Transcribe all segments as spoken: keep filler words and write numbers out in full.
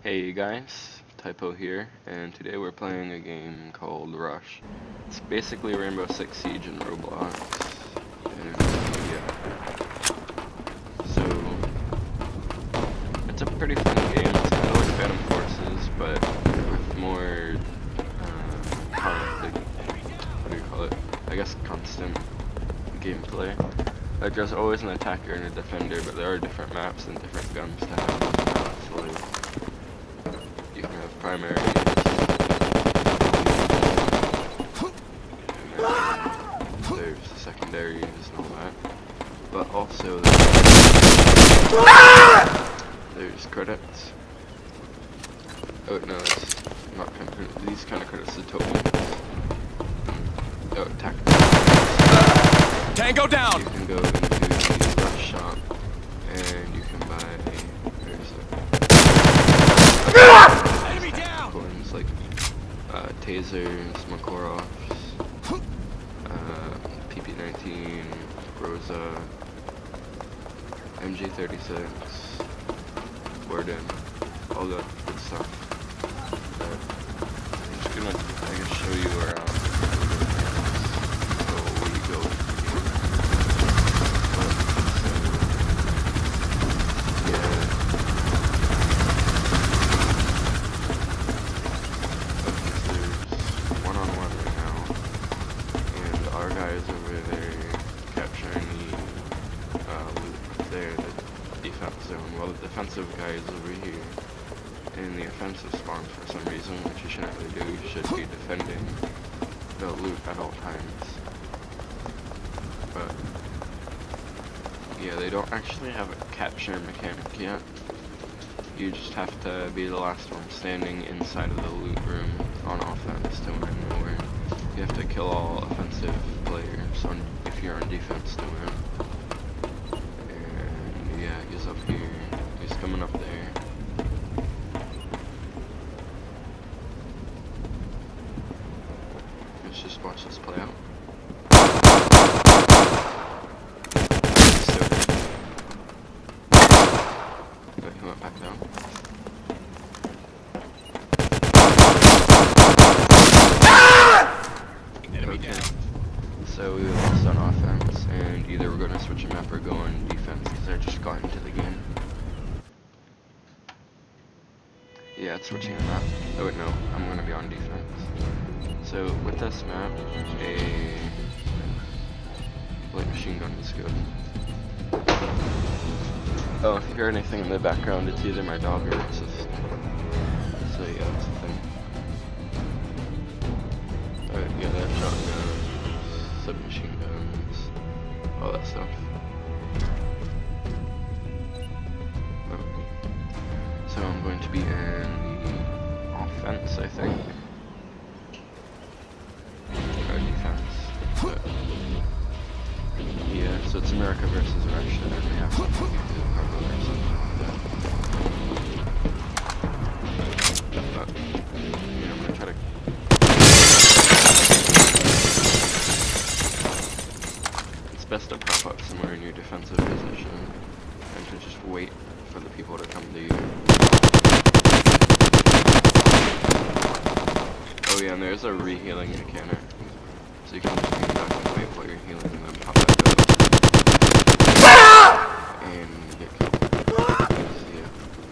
Hey guys, Typo here, and today we're playing a game called Rush. It's basically Rainbow Six Siege in Roblox, and yeah. So, it's a pretty fun game. It's kind of like Phantom Forces, but with more, uh, how, like, what do you call it? I guess constant gameplay. Like, there's always an attacker and a defender, but there are different maps and different guns to have. So, like, you can have primary, and there's secondaries and all that, but also there's, there's credits. Oh no, it's not kind of credits. These kind of credits are tokens. Oh, tactical. Tango down! You can go into the rush shop and you can buy. Enemy down! Coins like uh, tasers, Makarovs, uh, P P nineteen, Rosa, M G thirty-six, Warden, all that good stuff. But I'm just gonna, I guess, show you around so we go into the game. But, so, yeah. Over there capturing the uh, loot there, the defense zone, while the defensive guy is over here in the offensive spawn for some reason, which you shouldn't really do. You should be defending the loot at all times. But yeah, they don't actually have a capture mechanic yet. You just have to be the last one standing inside of the loot room on offense to win, or you have to kill all offensive players on, if you're on defense to win. And yeah, he's up here. He's coming up there. Let's just watch this play out. So, he went back down. So we lost on offense, and either we're going to switch a map or go on defense, because I just got into the game. Yeah, it's switching a map. Oh wait, no, I'm going to be on defense. So with this map, a light machine gun is good. Oh, if you hear anything in the background, it's either my dog or it's just... So yeah, that's the thing. Alright, yeah, they have shotgun, submachine guns, all that stuff. Oh. So I'm going to be in the offense, I think. Or defense. But yeah, so it's America versus Russia, and we have to do Congo or something like that. But, yeah, I'm gonna try to best to prop up somewhere in your defensive position and to just wait for the people to come to you. Oh yeah, and there's a re-healing mechanic, so you can just come back and wait while you're healing and then pop back up and get killed. So yeah.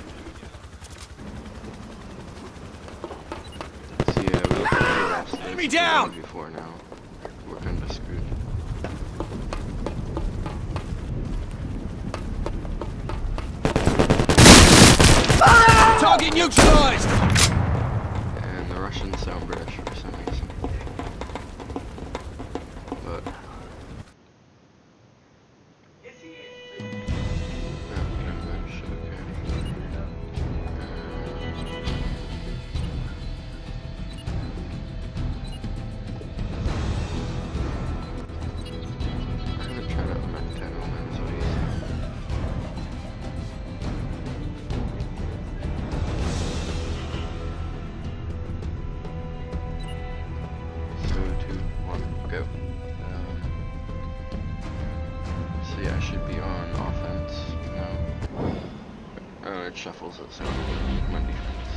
So yeah, we looked at the Enemy down! before now. We're kinda screwed. Target neutralized! And the Russians sound British for some reason. But... Yeah, English, okay. I'm gonna try to maintain omens, what do you think? Go. Um, so yeah, I should be on offense now. Oh, it shuffles it, so I'm on defense.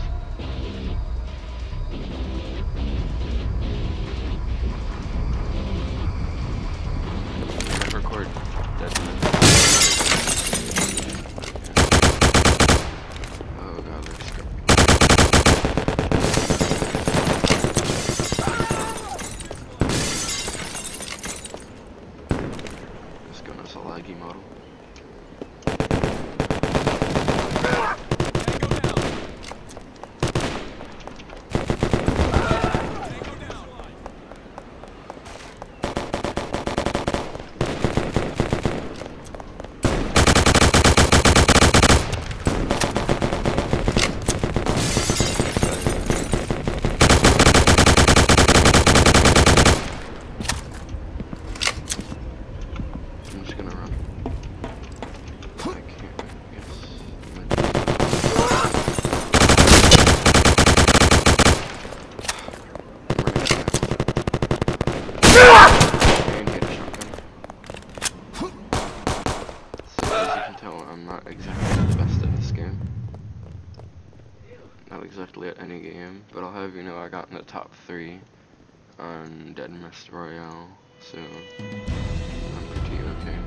exactly at any game, but I'll have you know I got in the top three on Dead Mist Royale, so I'm pretty okay.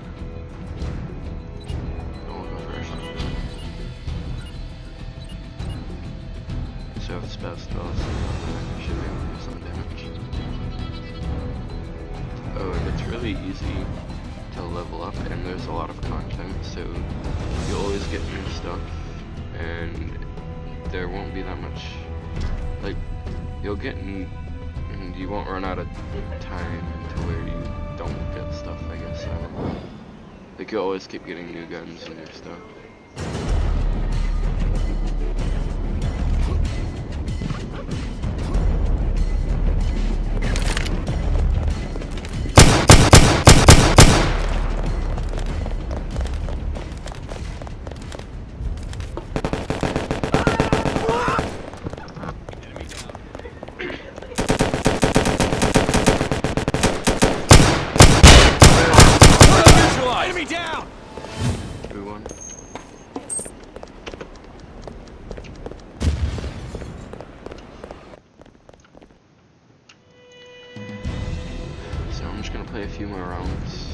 I'll go first. So if it's best spells, I should be able to do some damage. Oh, and it's really easy to level up, and there's a lot of content, so you'll always get new stuff, and there won't be that much, like, you'll get, n and you won't run out of time to where you don't get stuff, I guess, I don't know. Like, you'll always keep getting new guns and new stuff. I'm just gonna play a few more rounds.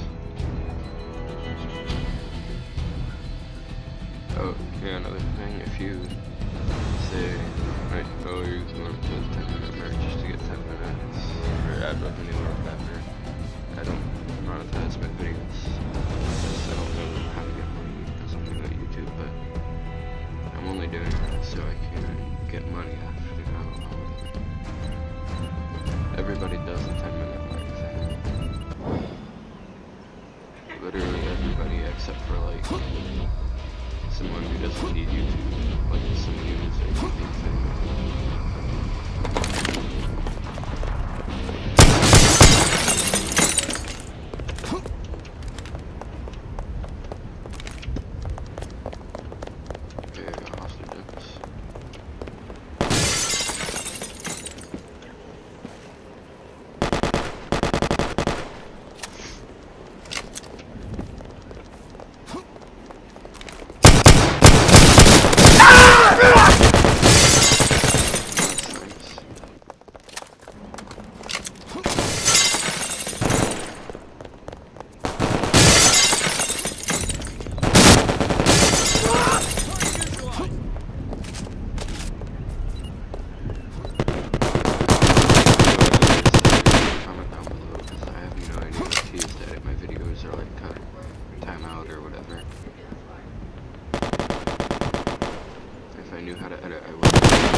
Oh, yeah, another thing, if you say, right, oh, you're going to the ten minute mark just to get ten minutes, or ad revenue or whatever, I don't monetize my videos, because I don't know how to get money because I'm new at YouTube, but I'm only doing it so I can get money after the holiday. Everybody does the ten minute mark. Literally everybody except for like someone who doesn't need YouTube, like someone who is a big thing. Okay, I got hostages. Knew how to edit, I would.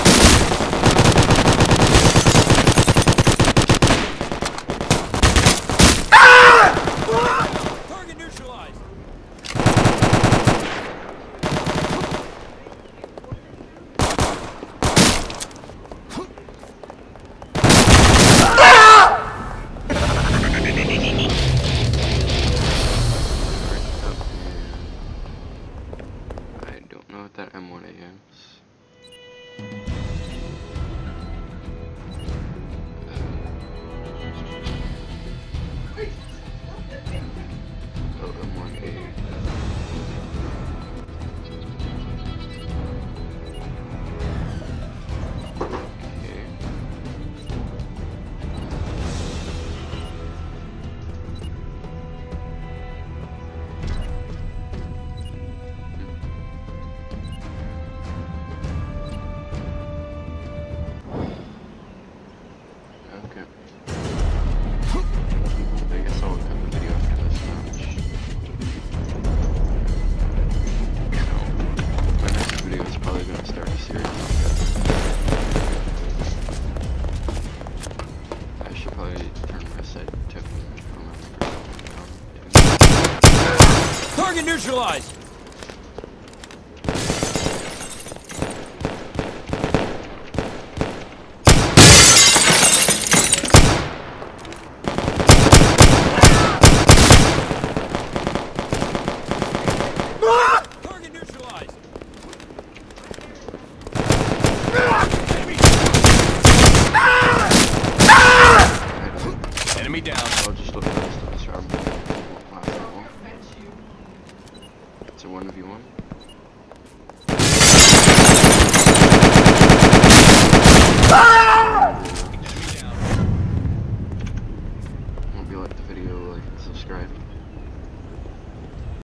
Ah! Target neutralized. I don't know what that M one A is. Target neutralized. Target neutralized. Enemy down. I'll just look at this to this round. It's a one v one.